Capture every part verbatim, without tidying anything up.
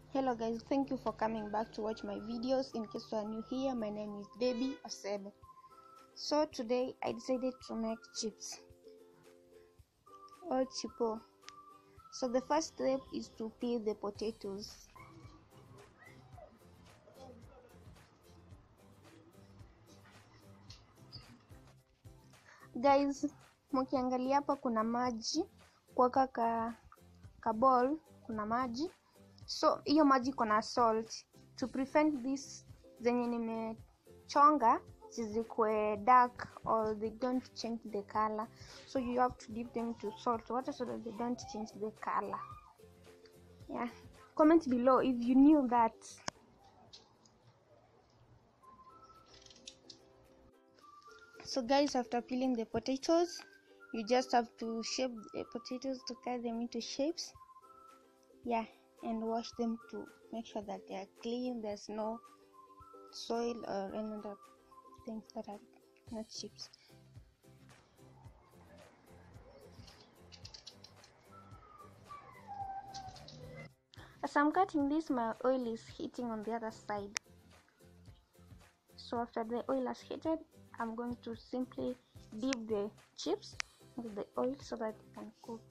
Hello guys, thank you for coming back to watch my videos. In case you are new here, my name is Baby Osebe. So today I decided to make chips or chipo. So the first step is to peel the potatoes. Guys, mkiangalia hapa kuna maji kwa kaka ka bowl, kuna maji. So hiyo maji kuna salt to prevent this zenye nimechonga zizikwe dark or they don't change the color. So you have to dip them to salt water so that they don't change the color. Yeah, comment below if you knew that. So guys, after peeling the potatoes, you just have to shape the potatoes to cut them into shapes. Yeah, and wash them to make sure that they are clean. There's no soil or any other things that are not chips. As I'm cutting this, my oil is heating on the other side. So after the oil has heated, I'm going to simply dip the chips into the oil so that it can cook.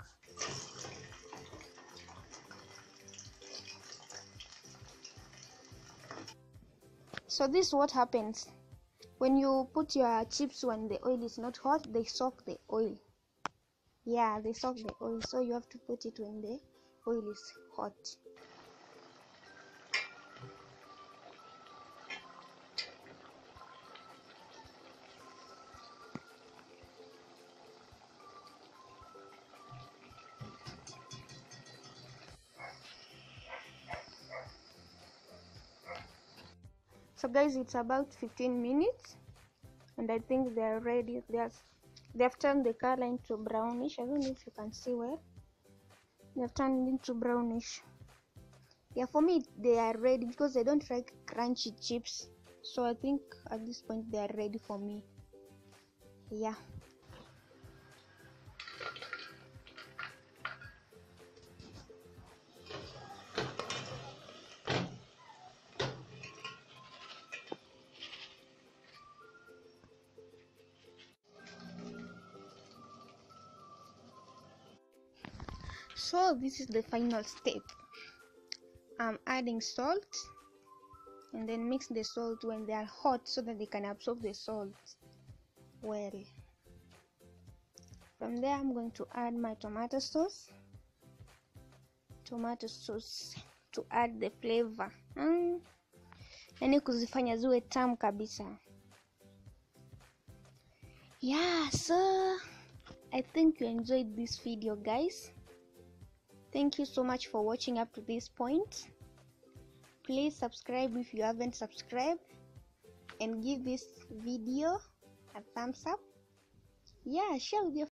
So this is what happens when you put your chips when the oil is not hot. They soak the oil. Yeah, they soak the oil, so you have to put it when the oil is hot. So guys, it's about fifteen minutes and I think they are ready. They are, they have turned the color into brownish. I don't know if you can see well. They have turned into brownish. Yeah, for me they are ready because I don't like crunchy chips. So I think at this point they are ready for me. Yeah. So this is the final step. I'm adding salt and then mix the salt when they are hot so that they can absorb the salt well. From there I'm going to add my tomato sauce. Tomato sauce to add the flavor. Mm. Yani kuzifanya ziwe tamu kabisa. Yeah, so I think you enjoyed this video guys. Thank you so much for watching up to this point. Please subscribe if you haven't subscribed and give this video a thumbs up. Yeah, share with your